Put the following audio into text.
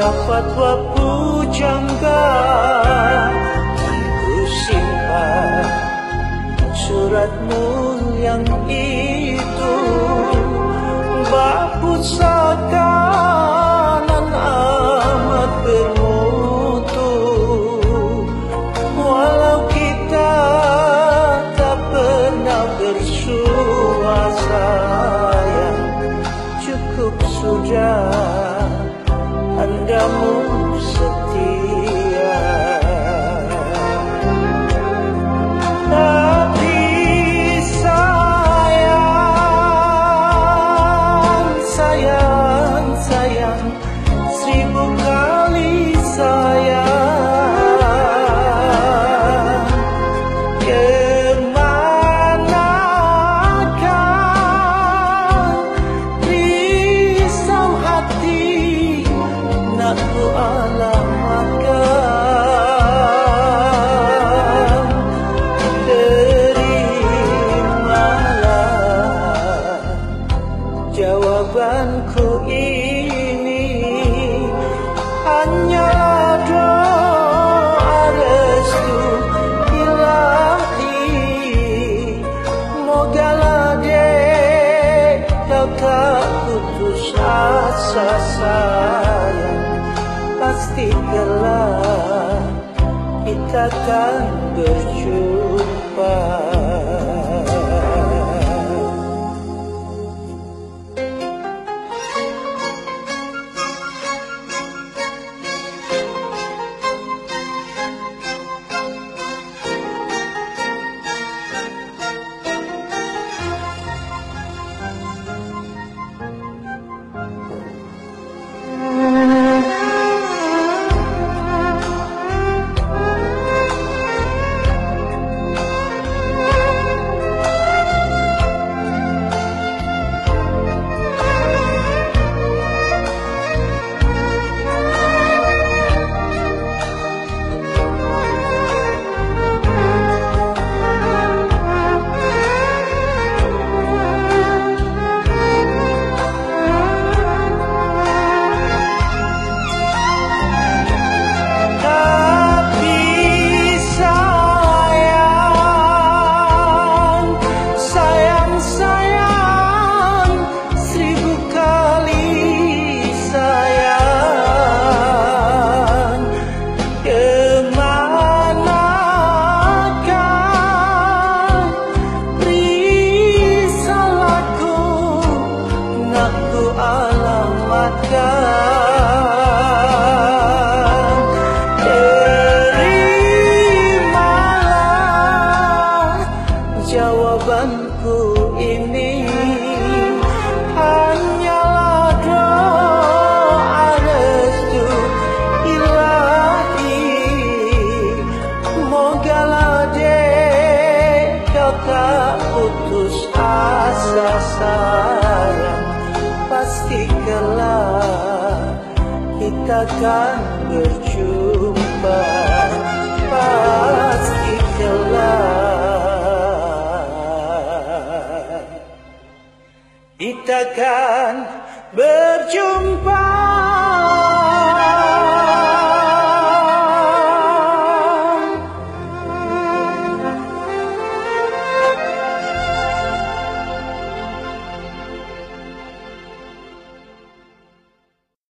fatwa pujangga, ku simpan suratmu yang itu, bak pusakanan amat bermutu. Walau kita tak pernah bersua sayang, cukup sudah Andamu setia. Tapi sayang, sayang, sayang, 1000 kali sayang, kemanakah risau hati nak ku alamatkan. Terimalah jawabanku ini, hanyalah doa restu ilahi. Mogalah dek kau tak putus asa sayang, pasti kelak kita akan berjumpa. Terimalah jawabanku ini, hanyalah doa restu ilahi. Mogalah dek kau tak putus asa sayang, pasti kelak kita akan bersama.